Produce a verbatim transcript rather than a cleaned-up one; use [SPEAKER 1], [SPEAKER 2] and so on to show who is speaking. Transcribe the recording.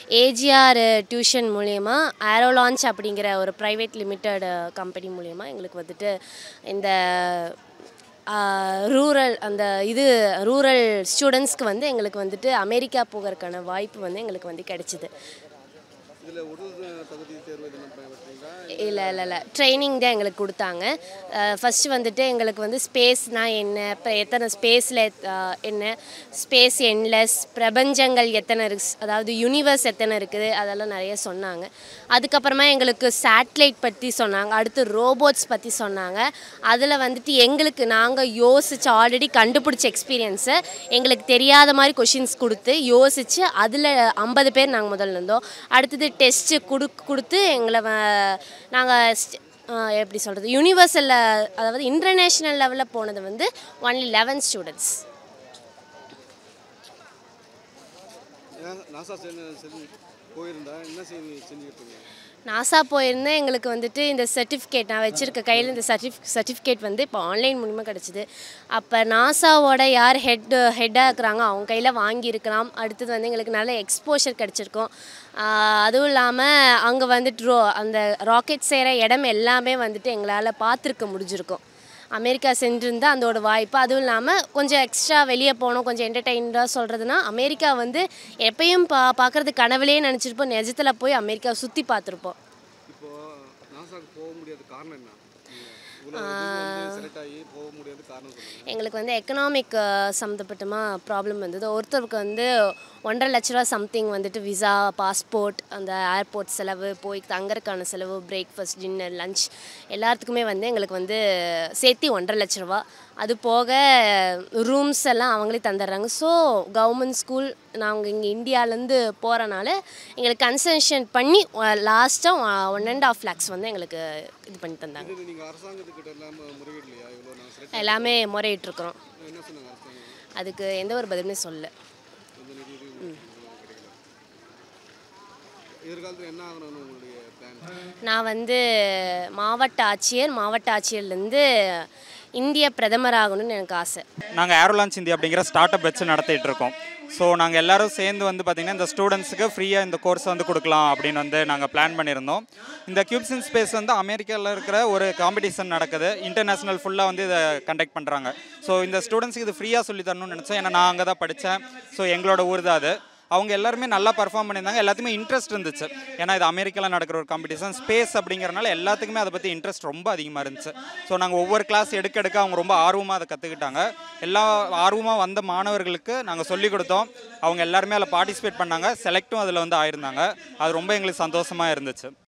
[SPEAKER 1] AGR tuition மூலயமா aero launch அப்படிங்கிற ஒரு ப்ரைவேட் லிமிடெட் கம்பெனி மூலயமா எங்களுக்கு வந்துட்டு இந்த ரூரல் அந்த இது ரூரல் ஸ்டூடெண்ட்ஸ்க்கு வந்து எங்களுக்கு வந்துட்டு அமெரிக்கா போகிறதுக்கான வாய்ப்பு வந்து எங்களுக்கு வந்து கிடைச்சிது. இல்லை இல்லை இல்லை ட்ரைனிங் தான் எங்களுக்கு கொடுத்தாங்க. ஃபஸ்ட்டு வந்துட்டு எங்களுக்கு வந்து ஸ்பேஸ்னால் என்ன, இப்போ எத்தனை ஸ்பேஸில் என்ன, ஸ்பேஸ் எண்ட்லெஸ், பிரபஞ்சங்கள் எத்தனை இருக்கு, அதாவது யூனிவர்ஸ் எத்தனை இருக்குது, அதெல்லாம் நிறைய சொன்னாங்க. அதுக்கப்புறமா எங்களுக்கு சேட்டலைட் பற்றி சொன்னாங்க, அடுத்து ரோபோட்ஸ் பற்றி சொன்னாங்க. அதில் வந்துட்டு எங்களுக்கு நாங்கள் யோசித்து ஆல்ரெடி கண்டுபிடிச்ச எக்ஸ்பீரியன்ஸை எங்களுக்கு தெரியாத மாதிரி கொஷின்ஸ் கொடுத்து யோசித்து அதில் ஐம்பது பேர் நாங்கள் முதல்ல இருந்தோம். அடுத்தது டெஸ்ட்டு கொடு கொடுத்து எங்களை நாங்கள் எப்படி சொல்கிறது யூனிவர்சலில் அதாவது இன்டர்நேஷ்னல் லெவலில் போனது வந்து ஒன்லி லெவன் ஸ்டூடெண்ட்ஸ். நாசா போயிருந்தேன். எங்களுக்கு வந்துட்டு இந்த சர்டிஃபிகேட் நான் வச்சுருக்க கையில் இந்த சர்டிஃப் சர்டிஃபிகேட் வந்து இப்போ ஆன்லைன் மூலிமா கிடச்சிது. அப்போ நாசாவோட யார் ஹெட் ஹெட்டாக இருக்கிறாங்க அவங்க கையில் வாங்கியிருக்கலாம். அடுத்தது வந்து எங்களுக்கு நல்ல எக்ஸ்போஷர் கிடச்சிருக்கும். அதுவும் இல்லாமல் அங்கே வந்துட்டு ரோ அந்த ராக்கெட் செய்கிற இடம் எல்லாமே வந்துட்டு எங்களால் பார்த்துருக்க முடிஞ்சிருக்கும். அமெரிக்கா சென்றிருந்தால் அதோட வாய்ப்பு. அதுவும் இல்லாமல் கொஞ்சம் எக்ஸ்ட்ரா வெளியே போனோம், கொஞ்சம் என்டர்டெயின்டாக சொல்கிறதுனா அமெரிக்கா வந்து எப்பயும் பா பார்க்குறது கனவுலேயே நினச்சிருப்போம், நிஜத்தில் போய் அமெரிக்கா சுற்றி பார்த்துருப்போம். எங்களுக்கு வந்து எக்கனாமிக் சம்மந்தப்பட்டமாக ப்ராப்ளம் வந்தது. ஒருத்தருக்கு வந்து ஒன்றரை லட்ச ரூபா சம்திங் வந்துட்டு விசா, பாஸ்போர்ட், அந்த ஏர்போர்ட் செலவு, போய் தங்கறதுக்கான செலவு, பிரேக்ஃபாஸ்ட், டின்னர், லன்ச் எல்லாத்துக்குமே வந்து எங்களுக்கு வந்து சேர்த்து ஒன்றரை லட்ச ரூபா. அது போக ரூம்ஸ் எல்லாம் அவங்களே தந்துடுறாங்க. ஸோ கவர்மெண்ட் ஸ்கூல் நாங்கள் இங்கே இந்தியாவிலேருந்து போகிறனால எங்களுக்கு கன்செஷன் பண்ணி லாஸ்ட்டாக ஒன் அண்ட் ஆஃப் லேக்ஸ் வந்து எங்களுக்கு இது பண்ணி தந்தாங்க. எல்லாமே முறையிட்ருக்குறோம். அதுக்கு எந்த ஒரு பதிலுமே சொல்ல. நான் வந்து மாவட்ட ஆட்சியர், மாவட்ட ஆட்சியர்லேருந்து இந்திய பிரதமர் ஆகணும்னு எனக்கு ஆசை.
[SPEAKER 2] நாங்கள் ஏரோ லான்ச் இந்தியா அப்படிங்கிற ஸ்டார்ட் அப் வச்சு நடத்திட்டு இருக்கோம். ஸோ நாங்கள் எல்லோரும் சேர்ந்து வந்து பார்த்திங்கன்னா இந்த ஸ்டூடெண்ட்ஸுக்கு ஃப்ரீயாக இந்த கோர்ஸ் வந்து கொடுக்கலாம் அப்படின்னு வந்து நாங்கள் பிளான் பண்ணியிருந்தோம். இந்த கியூப்ஸ் இன் ஸ்பேஸ் வந்து அமெரிக்காவில் இருக்கிற ஒரு காம்படிஷன் நடக்குது, இன்டர்நேஷ்னல் ஃபுல்லாக வந்து இதை கண்டக்ட் பண்ணுறாங்க. ஸோ இந்த ஸ்டூடெண்ட்ஸுக்கு இது ஃப்ரீயாக சொல்லி தரணும்னு நினச்சோம். ஏன்னா நான் அங்கே தான் படித்தேன். ஸோ எங்களோட ஊர் தான் அது. அவங்க எல்லாருமே நல்லா பர்ஃபார்ம் பண்ணியிருந்தாங்க. எல்லாத்துக்குமே இன்ட்ரெஸ்ட் இருந்துச்சு. ஏன்னா இது அமெரிக்காவில் நடக்கிற ஒரு காம்படிஷன், ஸ்பேஸ் அப்படிங்கிறனால எல்லாத்துக்குமே அதை பற்றி இன்ட்ரெஸ்ட் ரொம்ப அதிகமாக இருந்துச்சு. ஸோ நாங்கள் ஒவ்வொரு கிளாஸ் எடுக்க எடுக்க அவங்க ரொம்ப ஆர்வமாக அதை கற்றுக்கிட்டாங்க. எல்லா ஆர்வமாக வந்த மாணவர்களுக்கு நாங்கள் சொல்லிக் கொடுத்தோம். அவங்க எல்லாருமே அதில் பார்ட்டிசிபேட் பண்ணாங்க, செலக்டும் அதில் வந்து ஆயிருந்தாங்க. அது ரொம்ப எங்களுக்கு சந்தோஷமாக இருந்துச்சு.